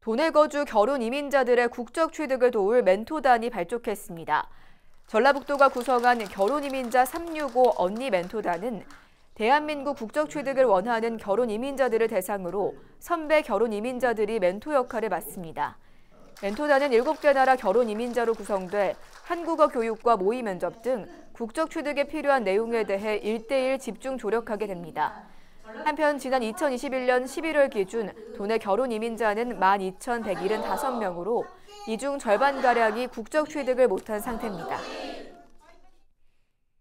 도내 거주 결혼 이민자들의 국적 취득을 도울 멘토단이 발족했습니다. 전라북도가 구성한 결혼 이민자 365 언니 멘토단은 대한민국 국적 취득을 원하는 결혼 이민자들을 대상으로 선배 결혼 이민자들이 멘토 역할을 맡습니다. 멘토단은 7개 나라 결혼 이민자로 구성돼 한국어 교육과 모의 면접 등 국적 취득에 필요한 내용에 대해 1대1 집중 조력하게 됩니다. 한편 지난 2021년 11월 기준 도내 결혼 이민자는 12,175명으로 이 중 절반가량이 국적 취득을 못한 상태입니다.